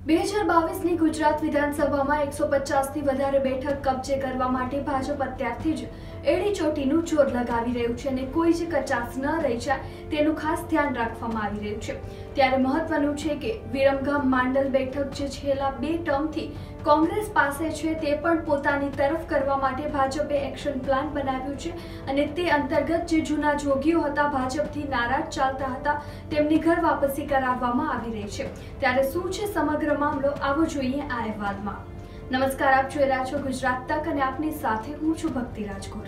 2022ની ગુજરાત વિધાનસભામાં 150થી વધારે બેઠક કબજે કરવા માટે ભાજપ અત્યારથી જ એડી ચોટીનું જોર લગાવી રહ્યું છે અને કોઈ જ કચાશ ન રહી જાય તેનું ખાસ ધ્યાન રાખવામાં આવી રહ્યું છે। ત્યારે મહત્વનું છે કે વિરમગામ માંડલ બેઠક જે છેલ્લા 2 ટર્મથી કોંગ્રેસ પાસે છે તે પણ પોતાની તરફ કરવા માટે ભાજપે એક્શન પ્લાન બનાવ્યું છે અને તે અંતર્ગત જે જૂના જોગીઓ હતા, ભાજપથી નારાજ ચાલતા હતા, તેમની ઘર વાપસી કરાવવામાં આવી રહી છે। ત્યારે શું છે સમગ્ર મામલો, આવો જોઈએ આ અહેવાલમાં। નમસ્કાર, આપ જોઈ રહ્યા છો ગુજરાત તક અને આપની સાથે હું છું ભક્તિ રાજગોર।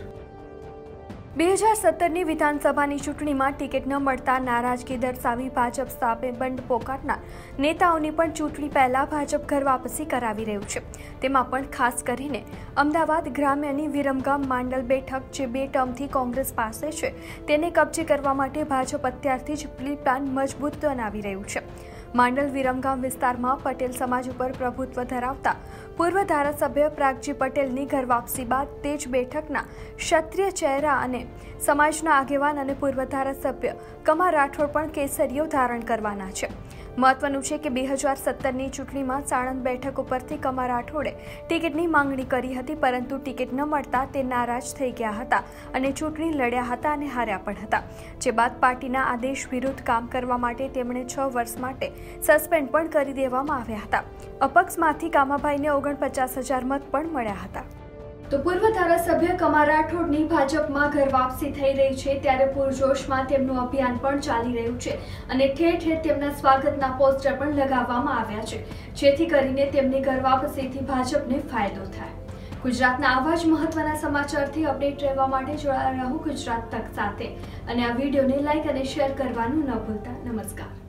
2017ની વિધાનસભાની ચૂંટણીમાં ટિકિટ ન મળતા નારાજગી દર્શાવી ભાજપ સામે બંધ પોકારનાર નેતાઓની પણ ચૂંટણી પહેલા ભાજપ ઘર વાપસી કરાવી રહ્યું છે। તેમાં પણ ખાસ કરીને અમદાવાદ ગ્રામ્યની વિરમગામ માંડલ બેઠક જે 2 ટર્મથી કોંગ્રેસ પાસે છે તેને કબજે કરવા માટે ભાજપ અત્યારથી જ પ્લાન મજબૂત બનાવી રહ્યું છે। માંડલ વિરમગામ વિસ્તારમાં પટેલ સમાજ ઉપર પ્રભુત્વ ધરાવતા પૂર્વ ધારાસભ્ય પ્રાગજી પટેલની ઘર વાપસી બાદ તે જ બેઠકના ક્ષત્રિય ચહેરા અને સમાજના આગેવાન અને પૂર્વ ધારાસભ્ય કમા રાઠોડ પણ કેસરીઓ ધારણ કરવાના છે। મહત્વનું છે કે 2017ની ચૂંટણીમાં સાણંદ બેઠક ઉપરથી કમા રાઠોડે ટિકિટની માંગણી કરી હતી, પરંતુ ટિકિટ ન મળતા તે નારાજ થઈ ગયા હતા અને ચૂંટણી લડ્યા હતા અને હાર્યા પણ હતા। જે બાદ પાર્ટીના આદેશ વિરુદ્ધ કામ કરવા માટે તેમણે 6 વર્ષ માટે સસ્પેન્ડ પણ કરી દેવામાં આવ્યા હતા। અપક્ષમાંથી કામાભાઈને 49,000 મત પણ મળ્યા હતા। તો પૂર્વ ધારાસભ્ય કમા રાઠોડની ભાજપમાં ઘર વાપસી થઈ રહી છે, ત્યારે પૂરજોશમાં તેમનું અભિયાન પણ ચાલી રહ્યું છે અને ઠેર ઠેર તેમના સ્વાગતના પોસ્ટર પણ લગાવવામાં આવ્યા છે, જેથી કરીને તેમની ઘર વાપસીથી ભાજપને ફાયદો થાય। ગુજરાતના આવા જ મહત્વના સમાચારથી અપડેટ રહેવા માટે જોડાયેલા રહો ગુજરાત તક સાથે અને આ વિડીયોને લાઈક અને શેર કરવાનું ન ભૂલતા। નમસ્કાર।